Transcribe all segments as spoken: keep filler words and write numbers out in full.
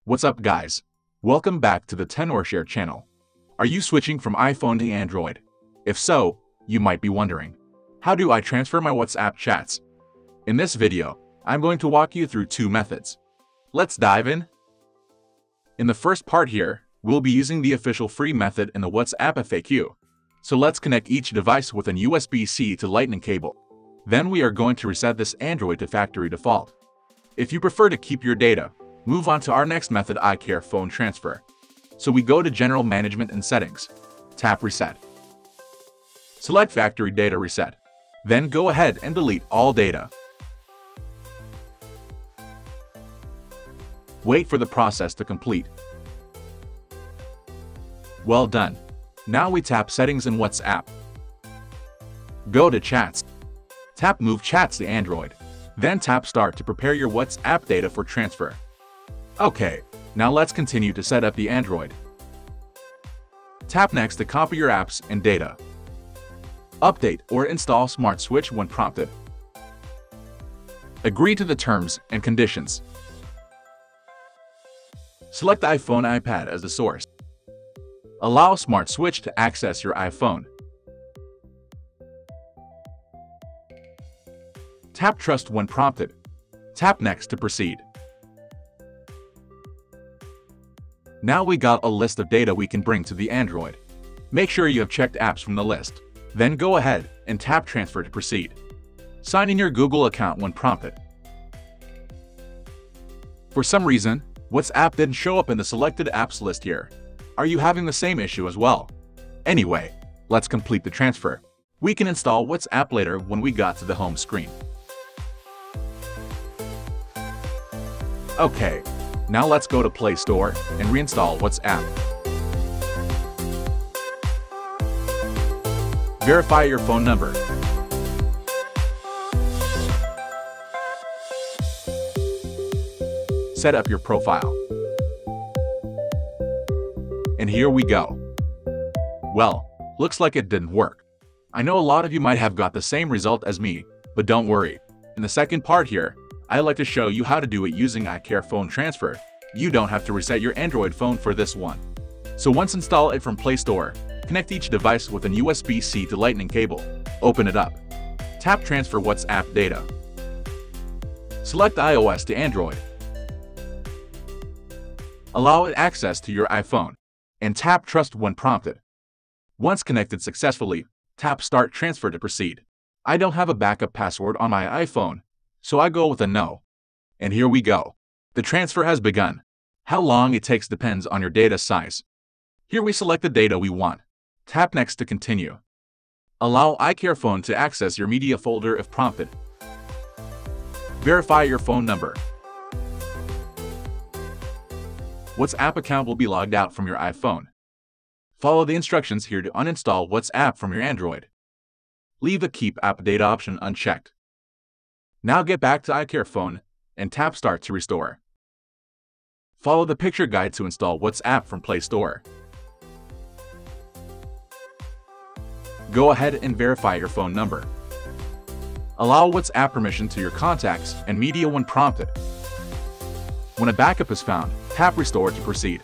What's up guys? Welcome back to the Tenorshare channel. Are you switching from iPhone to Android? If so, you might be wondering, how do I transfer my WhatsApp chats? In this video, I'm going to walk you through two methods. Let's dive in. In the first part here, we'll be using the official free method in the WhatsApp F A Q. So let's connect each device with an U S B C to Lightning cable. Then we are going to reset this Android to factory default. If you prefer to keep your data, move on to our next method, iCareFone transfer. So we go to General Management and Settings. Tap Reset. Select Factory Data Reset. Then go ahead and delete all data. Wait for the process to complete. Well done. Now we tap Settings in WhatsApp. Go to Chats. Tap Move Chats to Android. Then tap Start to prepare your WhatsApp data for transfer. Okay, now let's continue to set up the Android. Tap Next to copy your apps and data. Update or install Smart Switch when prompted. Agree to the terms and conditions. Select iPhone iPad as the source. Allow Smart Switch to access your iPhone. Tap Trust when prompted. Tap Next to proceed. Now we got a list of data we can bring to the Android. Make sure you have checked apps from the list. Then go ahead and tap Transfer to proceed. Sign in your Google account when prompted. For some reason, WhatsApp didn't show up in the selected apps list here. Are you having the same issue as well? Anyway, let's complete the transfer. We can install WhatsApp later when we got to the home screen. Okay, now let's go to Play Store and reinstall WhatsApp. Verify your phone number. Set up your profile. And here we go. Well, looks like it didn't work. I know a lot of you might have got the same result as me, but don't worry. In the second part here, I'd like to show you how to do it using iCareFone transfer. You don't have to reset your Android phone for this one. So once install it from Play Store, connect each device with an U S B C to Lightning cable. Open it up. Tap Transfer WhatsApp data. Select iOS to Android. Allow it access to your iPhone. And tap Trust when prompted. Once connected successfully, tap Start Transfer to proceed. I don't have a backup password on my iPhone, so I go with a no. And here we go. The transfer has begun. How long it takes depends on your data size. Here we select the data we want. Tap Next to continue. Allow iCareFone to access your media folder if prompted. Verify your phone number. WhatsApp account will be logged out from your iPhone. Follow the instructions here to uninstall WhatsApp from your Android. Leave the Keep App Data option unchecked. Now get back to iCareFone and tap Start to restore. Follow the picture guide to install WhatsApp from Play Store. Go ahead and verify your phone number. Allow WhatsApp permission to your contacts and media when prompted. When a backup is found, tap Restore to proceed.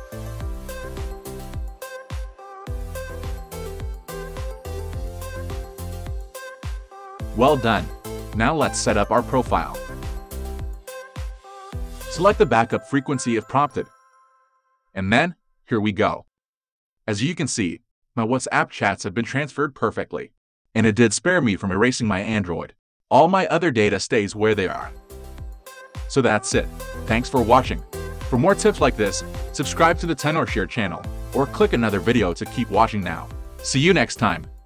Well done. Now let's set up our profile. Select the backup frequency if prompted. And then, here we go. As you can see, my WhatsApp chats have been transferred perfectly. And it did spare me from erasing my Android. All my other data stays where they are. So that's it. Thanks for watching. For more tips like this, subscribe to the Tenorshare channel, or click another video to keep watching now. See you next time.